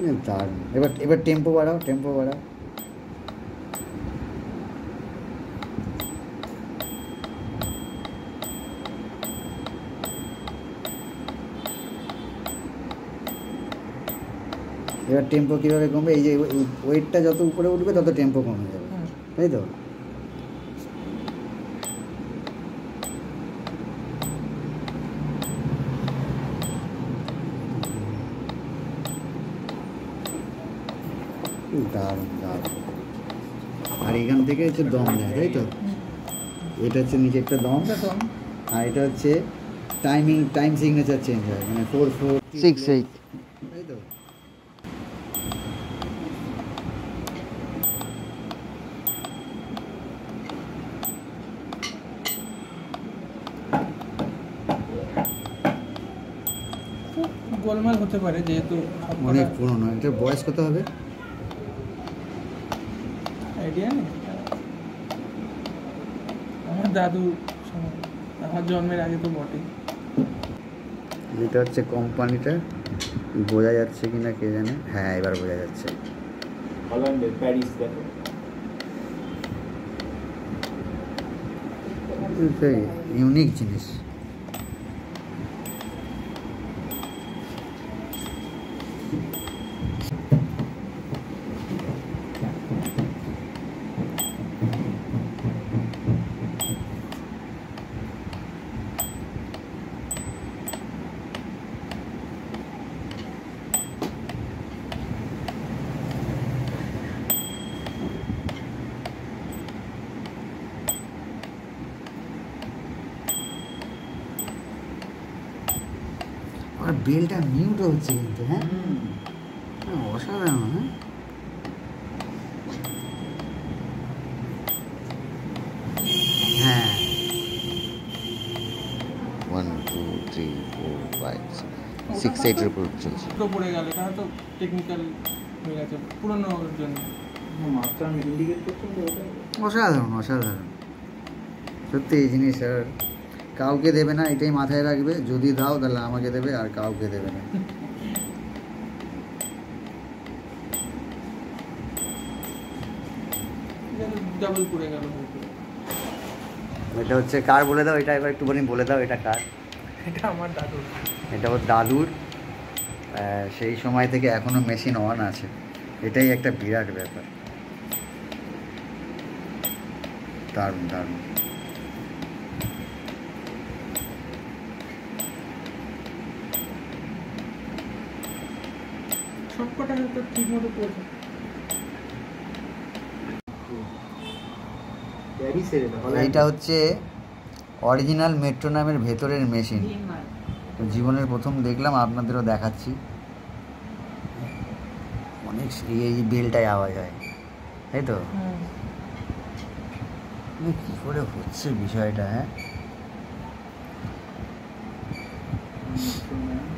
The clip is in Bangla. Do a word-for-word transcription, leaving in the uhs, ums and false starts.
দারুণ। এবার এবার টেম্পো বাড়াও, টেম্পো বাড়াও। এবার টেম্পো কীভাবে কমবে, এই যে ওয়েটটা যত উপরে উঠবে তত টেম্পো কমে যাবে, তাই তো? দারুণ দারুণ। আর এখান থেকে হচ্ছে দম দেয়, তাই তো? এটা হচ্ছে নিচে একটা দম, আর এটা হচ্ছে টাইমিং, টাইম সিগনেচার চেঞ্জ হয়, মানে ফোর ফোর সিক্স এইট, তাই তো? গোলমাল হতে পারে যেহেতু অনেক পুরনো। এটার বয়স কত হবে আইডিয়া নেই। আমার দাদু আমার জন্মের আগে তো বটে। এটা হচ্ছে কোম্পানিটা, বোঝা যাচ্ছে কিনা কে জানে। হ্যাঁ, এবার বোঝা যাচ্ছে। হল্যান্ডের প্যারিস দেখো। ইউনিক জিনিস। আর বেলটা মিউটও হচ্ছে কিন্তু। হ্যাঁ, অসাধারণ। হ্যাঁ, one two three four five six এইটের উপর চলছে। তো পড়ে গেল, এটা তো টেকনিক্যাল হয়ে গেছে পুরোনোর জন্য। মাস্টার ইন্ডিকেট করছেন তো ওটা অসাধারণ অসাধারণ সত্যি। এই জিনিস আর কাউকে দেবে না, এটাই মাথায় রাখবে। যদি দাও তাহলে আমাকে দেবে, আর কাউকে দেবে না। ডাবল পড়ে গেল। এটা হচ্ছে কার বলে দাও, এটা এবার একটুখানি বলে দাও এটা কার। এটা আমার দাদুর। এটা ওর দাদুর। সেই সময় থেকে এখনো মেশিন অন আছে, এটাই একটা বিরাট ব্যাপার। দারুণ দারুণ। সবকটা তো ঠিক মতো পড়ছে। এইটা হচ্ছে অরিজিনাল মেট্রোনমের ভেতরের মেশিন। জীবনের প্রথম দেখলাম, আপনাদেরও দেখাচ্ছি। অনেক এই বেলটাই আওয়াজ হয়, তাই তো? কী করে হচ্ছে বিষয়টা? হ্যাঁ,